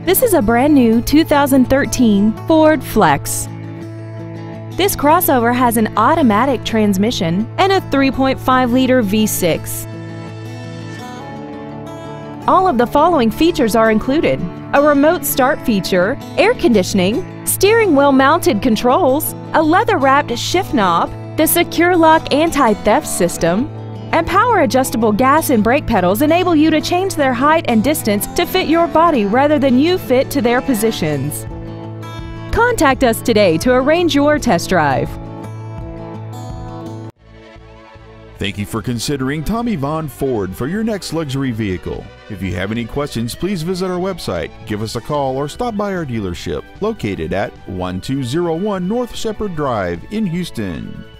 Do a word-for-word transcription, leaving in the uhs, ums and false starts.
This is a brand new two thousand thirteen Ford Flex. This crossover has an automatic transmission and a three point five liter V six. All of the following features are included: a remote start feature, air conditioning, steering wheel mounted controls, a leather-wrapped shift knob, the Secure Lock anti-theft system, and power adjustable gas and brake pedals enable you to change their height and distance to fit your body rather than you fit to their positions. Contact us today to arrange your test drive. Thank you for considering Tommy Vaughn Ford for your next luxury vehicle. If you have any questions, please visit our website, give us a call, or stop by our dealership located at one two zero one North Shepherd Drive in Houston.